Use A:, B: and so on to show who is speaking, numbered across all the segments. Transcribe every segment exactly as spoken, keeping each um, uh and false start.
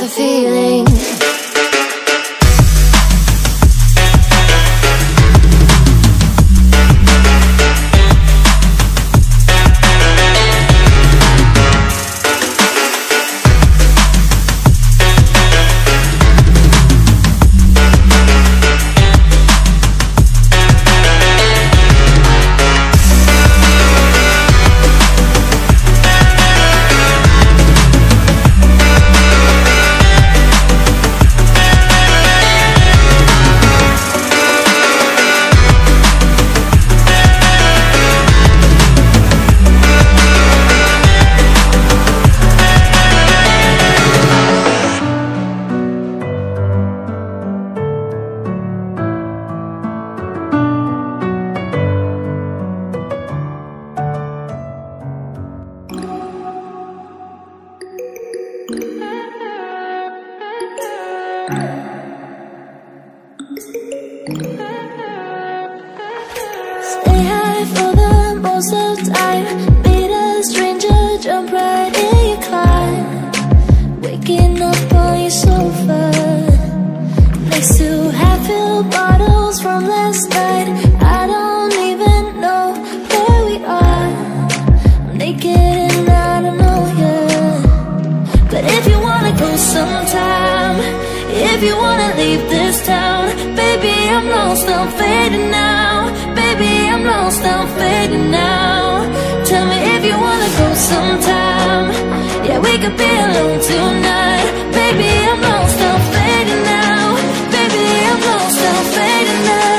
A: the feeling.
B: Stay high for the most of the time. Meet a stranger, jump right in your car. Waking up on your sofa next to half-filled bottles from last night. I don't even know where we are. I'm naked and I don't know you. But if you wanna go sometime, if you wanna leave this town, baby, I'm lost, I'm fading now. Baby, I'm lost, I'm fading now. Tell me if you wanna go sometime. Yeah, we could be alone tonight. Baby, I'm lost, I'm fading now. Baby, I'm lost, I'm fading now.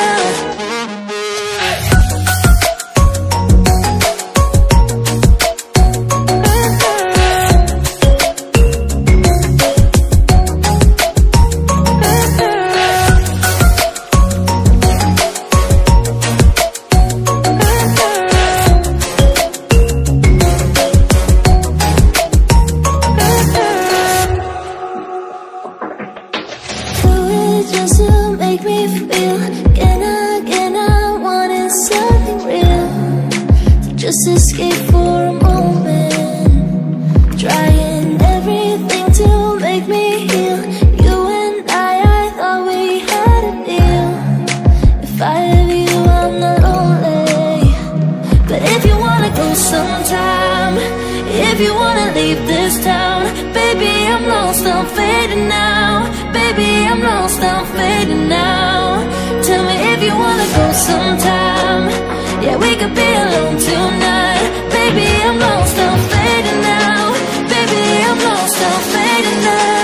B: Just to make me feel, can I, can I wanted something real to just escape for a moment, trying everything to make me heal. You and I, I thought we had a deal. If I have you, I'm not lonely. But if you wanna go sometime, if you wanna leave this town, baby, I'm lost, I'm fading now. Baby, I'm lost, I'm fading now. Tell me if you wanna go sometime. Yeah, we could be alone tonight. Baby, I'm lost, I'm fading now. Baby, I'm lost, I'm fading now.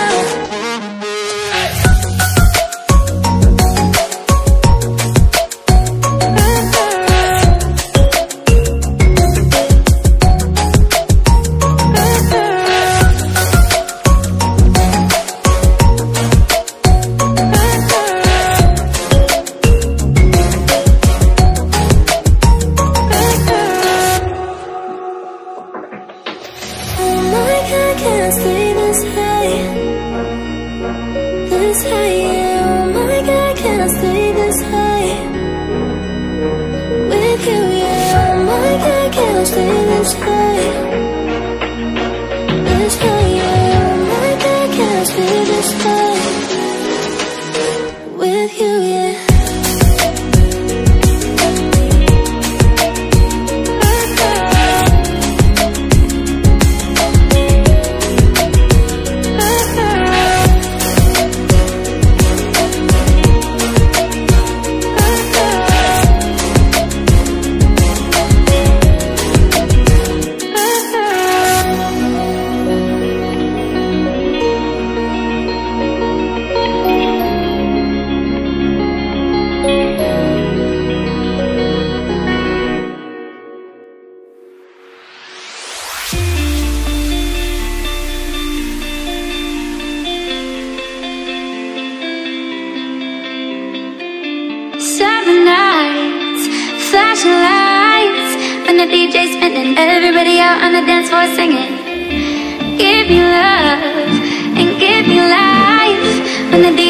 C: D J spinning, everybody out on the dance floor singing. Give me love and give me life. When the D